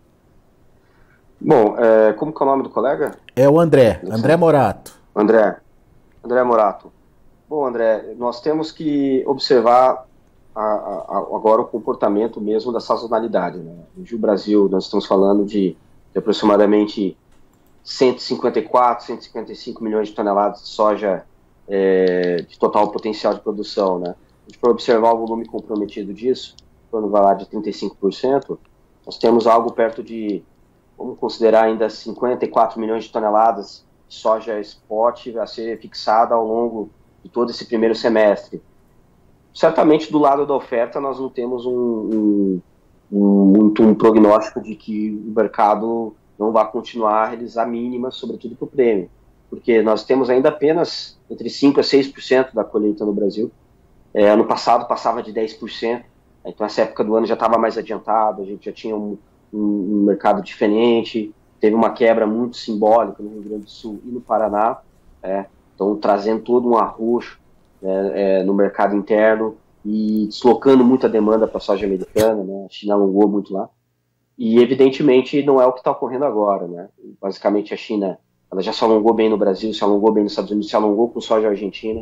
S2: Bom, como que é o nome do colega?
S1: É o André Morato.
S2: André Morato. Bom, André, nós temos que observar agora o comportamento mesmo da sazonalidade, né? No Brasil, nós estamos falando de aproximadamente 154, 155 milhões de toneladas de soja de total potencial de produção, né? A gente for observar o volume comprometido disso, quando vai lá de 35%, nós temos algo perto de, vamos considerar ainda 54 milhões de toneladas soja spot a ser fixada ao longo de todo esse primeiro semestre. Certamente, do lado da oferta, nós não temos um prognóstico de que o mercado não vai continuar a realizar mínimas, sobretudo para o prêmio, porque nós temos ainda apenas entre 5% a 6% da colheita no Brasil. Ano passado passava de 10%, então essa época do ano já estava mais adiantada, a gente já tinha um mercado diferente, teve uma quebra muito simbólica no Rio Grande do Sul e no Paraná, então trazendo todo um arroxo no mercado interno e deslocando muita demanda para a soja americana, né? A China alongou muito lá, e evidentemente não é o que está ocorrendo agora, né? Basicamente a China, ela já se alongou bem no Brasil, se alongou bem nos Estados Unidos, se alongou com soja argentina.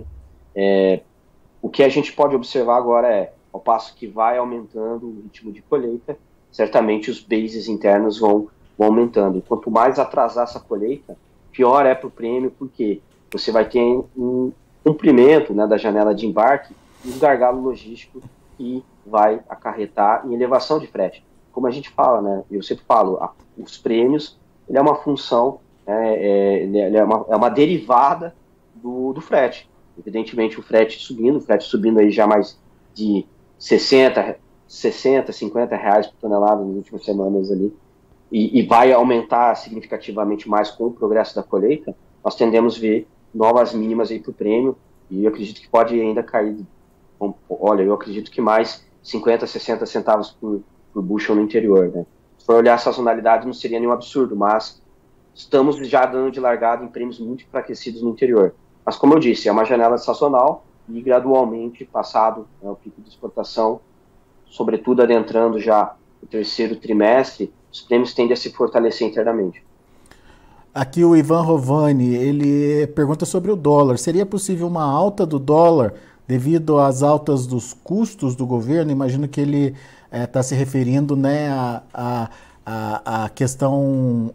S2: O que a gente pode observar agora ao passo que vai aumentando o ritmo de colheita, certamente os bases internos vão aumentando. E quanto mais atrasar essa colheita, pior é para o prêmio, porque você vai ter um cumprimento, né, da janela de embarque e um gargalo logístico que vai acarretar em elevação de frete. Como a gente fala, né, eu sempre falo, os prêmios, ele é uma função, ele é uma derivada do frete. Evidentemente, o frete subindo aí já mais de 60, 50 reais por tonelada nas últimas semanas ali, e vai aumentar significativamente mais com o progresso da colheita, nós tendemos a ver novas mínimas aí para o prêmio, e eu acredito que pode ainda cair, eu acredito que mais 50, 60 centavos por bushel no interior, né? Se for olhar a sazonalidade, não seria nenhum absurdo, mas estamos já dando de largada em prêmios muito enfraquecidos no interior. Mas, como eu disse, é uma janela sazonal e gradualmente, passado, né, o pico de exportação, sobretudo adentrando já o terceiro trimestre, os prêmios tendem a se fortalecer internamente.
S1: Aqui o Ivan Rovani, ele pergunta sobre o dólar. Seria possível uma alta do dólar devido às altas dos custos do governo? Imagino que ele está se referindo, né, a questão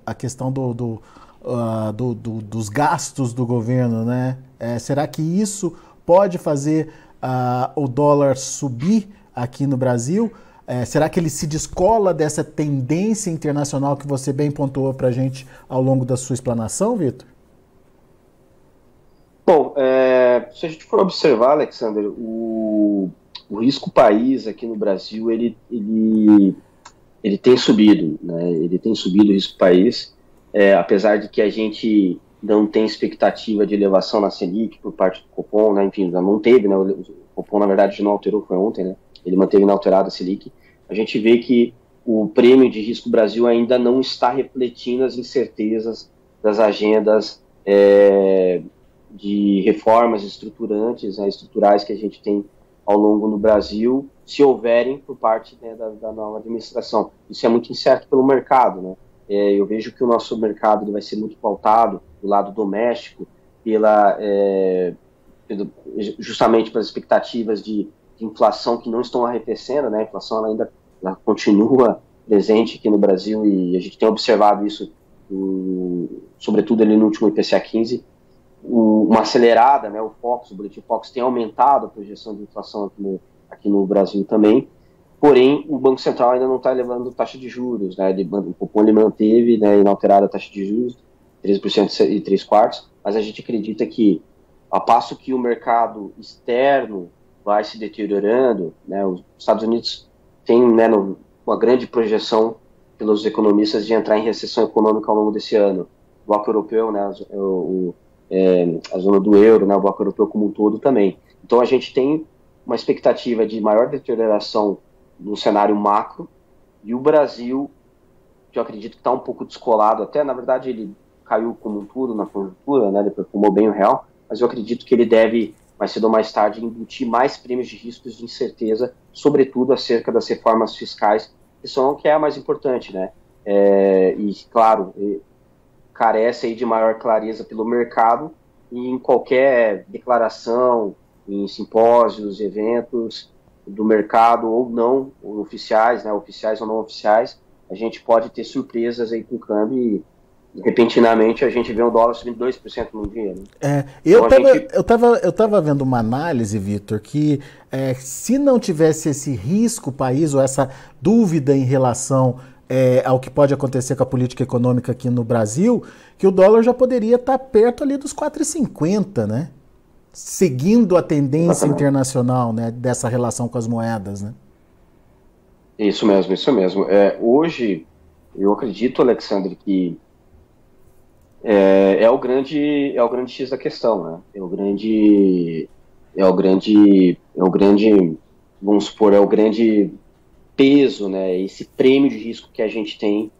S1: dos gastos do governo, né? Será que isso pode fazer o dólar subir aqui no Brasil? Será que ele se descola dessa tendência internacional que você bem pontuou para a gente ao longo da sua explanação, Vitor?
S2: Bom, se a gente for observar, Alexander, o risco país aqui no Brasil, ele tem subido, né? Ele tem subido o risco país, apesar de que a gente não tem expectativa de elevação na Selic por parte do Copom, né? Enfim, já não teve, né? O Copom, na verdade, já não alterou, foi ontem, né? Ele manteve inalterada a Selic. A gente vê que o prêmio de risco Brasil ainda não está refletindo as incertezas das agendas de reformas estruturantes, né, estruturais que a gente tem ao longo no Brasil, se houverem por parte, né, da nova administração. Isso é muito incerto pelo mercado, né? Eu vejo que o nosso mercado vai ser muito pautado do lado doméstico justamente pelas expectativas de inflação que não estão arrefecendo, né? A inflação ela continua presente aqui no Brasil e a gente tem observado isso, sobretudo ali no último IPCA 15, uma acelerada, né? O boletim Focus tem aumentado a projeção de inflação aqui no Brasil também, porém o Banco Central ainda não está elevando taxa de juros, né? O Copom ele manteve, né, inalterada a taxa de juros, 13% e 3/4, mas a gente acredita que, a passo que o mercado externo vai se deteriorando, né, os Estados Unidos têm, né, uma grande projeção pelos economistas de entrar em recessão econômica ao longo desse ano. O bloco europeu, né, a zona do euro, né, o bloco europeu como um todo também. Então a gente tem uma expectativa de maior deterioração no cenário macro, e o Brasil, que eu acredito que está um pouco descolado, até na verdade ele caiu como um todo na conjuntura, né, ele performou bem o real, mas eu acredito que ele deve, mais cedo ou mais tarde, embutir mais prêmios de riscos de incerteza, sobretudo acerca das reformas fiscais, que é a mais importante, né? E, claro, carece aí de maior clareza pelo mercado, e em qualquer declaração, em simpósios, eventos do mercado, ou não, ou oficiais, né, oficiais ou não oficiais, a gente pode ter surpresas aí com o câmbio e repentinamente a gente vê o dólar subindo 2% no dia. Né?
S1: Eu tava vendo uma análise, Vitor, que se não tivesse esse risco país ou essa dúvida em relação ao que pode acontecer com a política econômica aqui no Brasil, que o dólar já poderia estar perto ali dos 4,50, né? Seguindo a tendência
S2: Exatamente.
S1: internacional, né, dessa relação com as moedas, né?
S2: Isso mesmo, isso mesmo. Hoje, eu acredito, Alexandre, que é o grande X da questão, né? É o grande, vamos supor, é o grande peso, né? Esse prêmio de risco que a gente tem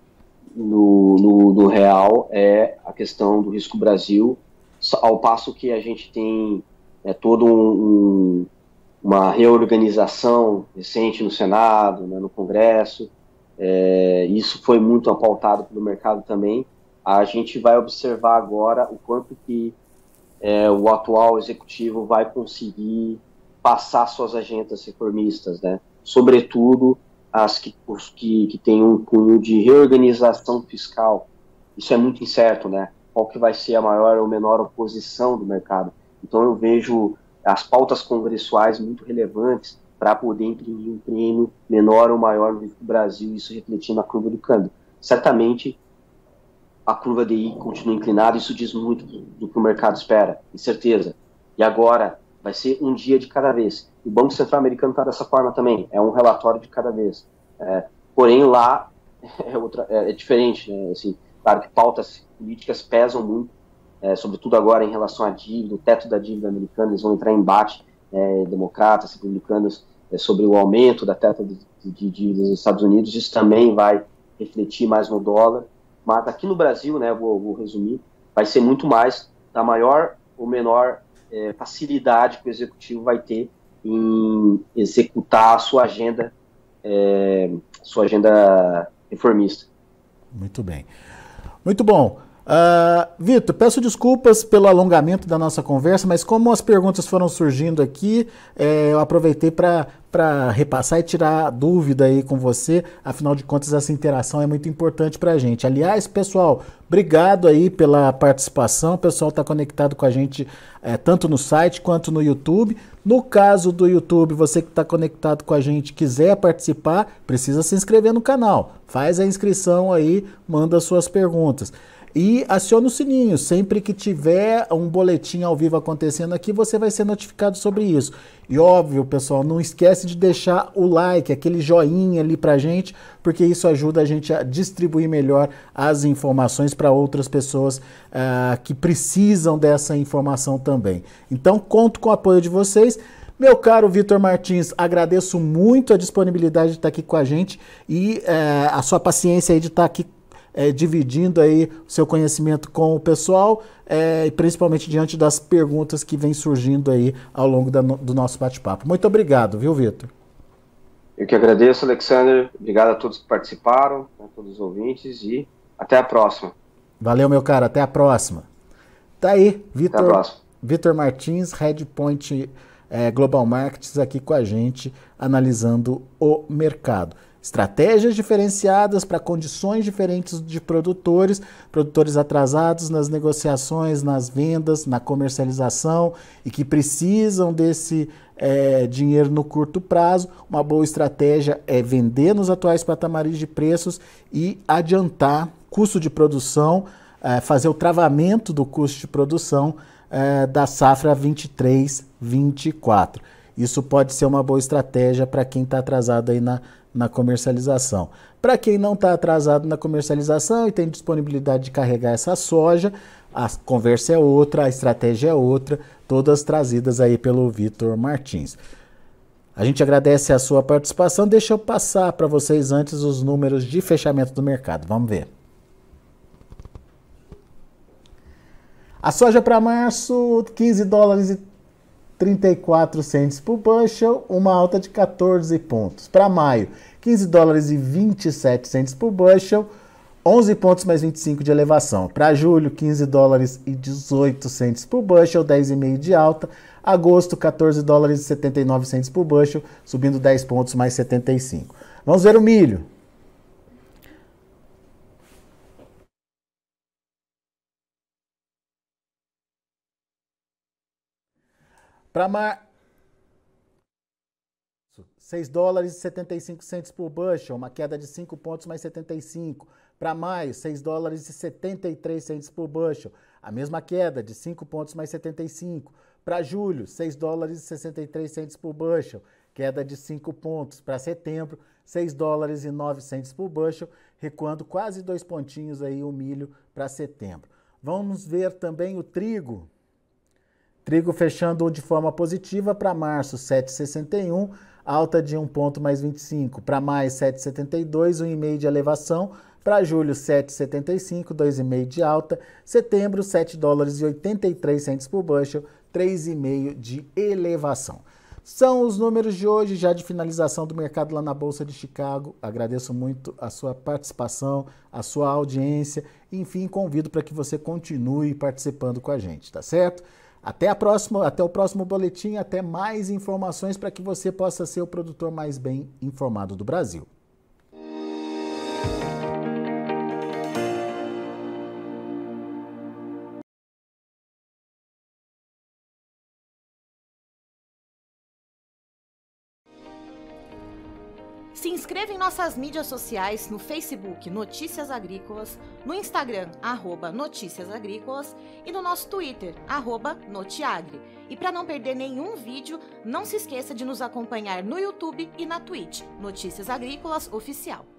S2: no real é a questão do risco Brasil, ao passo que a gente tem todo uma reorganização recente no Senado, né, no Congresso, isso foi muito apautado pelo mercado também. A gente vai observar agora o quanto que o atual executivo vai conseguir passar suas agendas reformistas, né? Sobretudo os que têm um cunho de reorganização fiscal. Isso é muito incerto, né? Qual que vai ser a maior ou menor oposição do mercado? Então eu vejo as pautas congressuais muito relevantes para poder imprimir um prêmio menor ou maior no Brasil, isso refletindo na curva do câmbio. Certamente a curva DI continua inclinada, isso diz muito do que o mercado espera, com certeza. E agora vai ser um dia de cada vez. O Banco Central americano está dessa forma também, é um relatório de cada vez. Porém, lá é diferente, né? Assim, claro que pautas políticas pesam muito, sobretudo agora em relação à dívida, o teto da dívida americana, eles vão entrar em embate, democratas, republicanos, sobre o aumento da teto de dívidas dos Estados Unidos, isso também vai refletir mais no dólar. Mas aqui no Brasil, né, vou resumir, vai ser muito mais da maior ou menor facilidade que o executivo vai ter em executar a sua agenda reformista.
S1: Muito bem. Muito bom. Vitor, peço desculpas pelo alongamento da nossa conversa, mas como as perguntas foram surgindo aqui, eu aproveitei para repassar e tirar dúvida aí com você. Afinal de contas, essa interação é muito importante para a gente. Aliás, pessoal, obrigado aí pela participação. O pessoal está conectado com a gente tanto no site quanto no YouTube. No caso do YouTube, você que está conectado com a gente quiser participar, precisa se inscrever no canal. Faz a inscrição aí, manda suas perguntas. E aciona o sininho, sempre que tiver um boletim ao vivo acontecendo aqui, você vai ser notificado sobre isso. E óbvio, pessoal, não esquece de deixar o like, aquele joinha ali pra gente, porque isso ajuda a gente a distribuir melhor as informações para outras pessoas que precisam dessa informação também. Então, conto com o apoio de vocês. Meu caro Vitor Martins, agradeço muito a disponibilidade de estar aqui com a gente e a sua paciência aí de estar aqui dividindo aí o seu conhecimento com o pessoal, e principalmente diante das perguntas que vêm surgindo aí ao longo do nosso bate-papo. Muito obrigado, viu, Vitor?
S2: Eu que agradeço, Alexander. Obrigado a todos que participaram, a todos os ouvintes e até a próxima.
S1: Valeu, meu cara. Até a próxima. Tá aí,
S2: Até a próxima.
S1: Vitor Martins, Headpoint Global Markets, aqui com a gente, analisando o mercado. Estratégias diferenciadas para condições diferentes de produtores atrasados nas negociações, nas vendas, na comercialização e que precisam desse dinheiro no curto prazo. Uma boa estratégia é vender nos atuais patamares de preços e adiantar custo de produção, fazer o travamento do custo de produção da safra 23-24. Isso pode ser uma boa estratégia para quem está atrasado aí na comercialização. Para quem não está atrasado na comercialização e tem disponibilidade de carregar essa soja, a conversa é outra, a estratégia é outra, todas trazidas aí pelo Vitor Martins. A gente agradece a sua participação. Deixa eu passar para vocês antes os números de fechamento do mercado. Vamos ver. A soja para março, 15 dólares e 34 centes por bushel, uma alta de 14 pontos. Para maio, 15 dólares e 27 centes por bushel, 11 pontos mais 25 de elevação. Para julho, 15 dólares e 18 centes por bushel, 10,5 de alta. Agosto, 14 dólares e 79 centes por bushel, subindo 10 pontos mais 75. Vamos ver o milho. Para 6 dólares e 75 centes por bushel, uma queda de 5 pontos mais 75. Para maio, 6 dólares e 73 centes por bushel, a mesma queda de 5 pontos mais 75. Para julho, 6 dólares e 63 centes por bushel, queda de 5 pontos. Para setembro, 6 dólares e 9 centes por bushel, recuando quase 2 pontinhos aí o milho para setembro. Vamos ver também o trigo. Trigo fechando de forma positiva para março, 7,61, alta de 1 ponto mais 25. Para maio, 7,72, 1,5 de elevação. Para julho, 7,75, 2,5 de alta. Setembro, 7 dólares e 83 centes por bushel, 3,5 de elevação. São os números de hoje, já de finalização do mercado lá na Bolsa de Chicago. Agradeço muito a sua participação, a sua audiência. Enfim, convido para que você continue participando com a gente, tá certo? Até o próximo boletim, até mais informações para que você possa ser o produtor mais bem informado do Brasil.
S3: Se inscreva em nossas mídias sociais, no Facebook Notícias Agrícolas, no Instagram @Notícias Agrícolas e no nosso Twitter @Notiagre. E para não perder nenhum vídeo, não se esqueça de nos acompanhar no YouTube e na Twitch, Notícias Agrícolas Oficial.